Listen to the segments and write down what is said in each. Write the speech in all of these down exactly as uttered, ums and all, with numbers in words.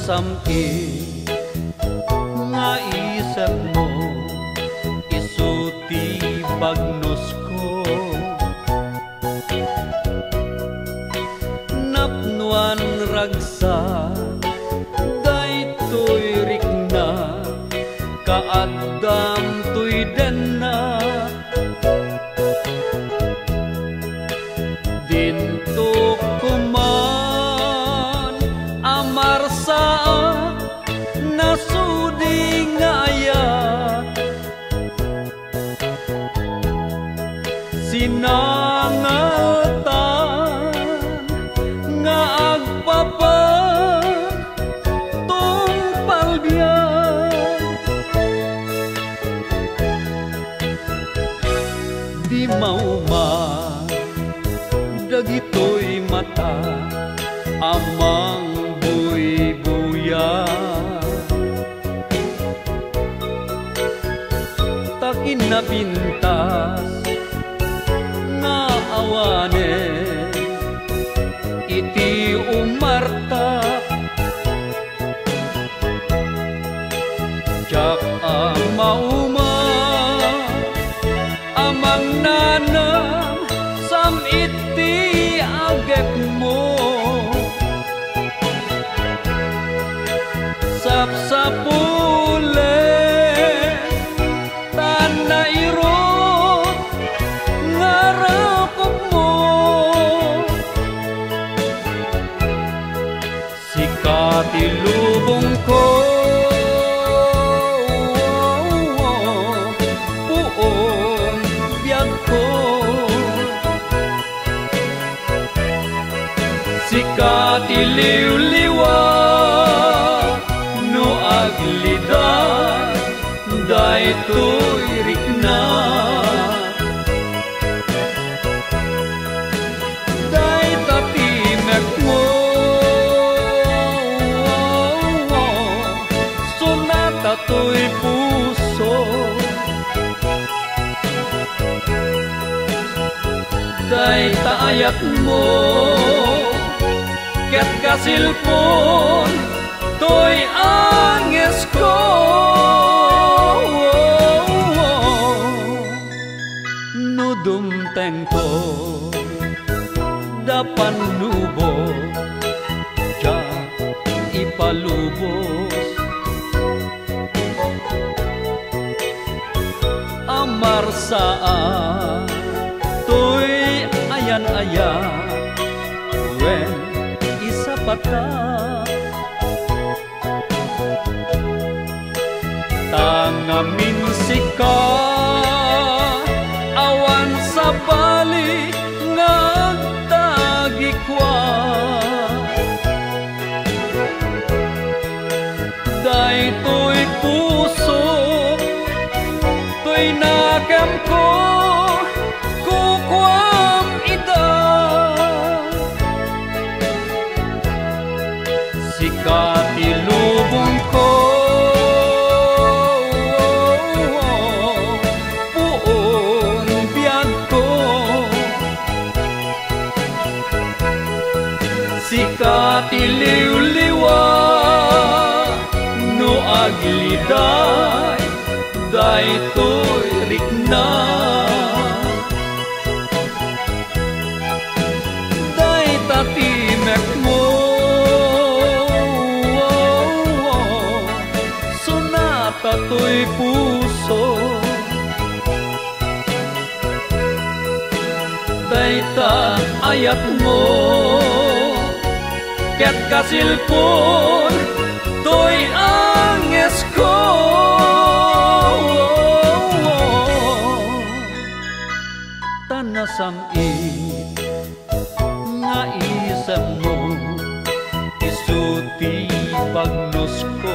samit nga isip mo isuti bagnos ko napnuan ragsa daytoy rikna kaadam tuy denna dinto kuman amarsa nasudi ngaya sinangaltan nga agpapa tungpal biyan di mauman dagitoy mata amang buy-buya takin na pintas nga awane iti umartak jak amauma amang nanang sam iti agek mo sapsapule tanairo ngarakop mo sikati lubong ko puong biyag ko sikati liw-liwa no aglidan daytoy rikna day tatimek mo sunata to'y puso day taayat mo ket kasilpon to'y anges ko no dumteng ko dapan lubos ja ipalubos amarsaan to'y ayan-ayan wen isapata tangamin sika awan sa bali ngagtagikwa daytoy puso to'y nakam ko kukwam ida sikati lubong ko sikati liw-liwa no agliday daytoy rikna day tatimek mo sunata to'y puso day taayat mo ket kasilpon to'y anges ko tanasamit nga isip mo isuti bagnos ko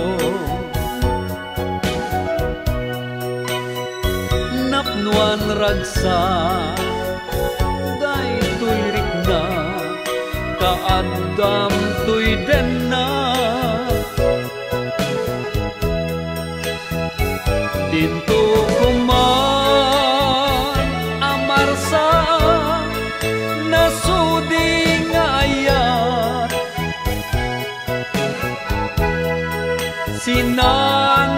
napnuan ragsa daytoy rikna kaadam tuy denna dinto kuman amarsa nasudi ngayat an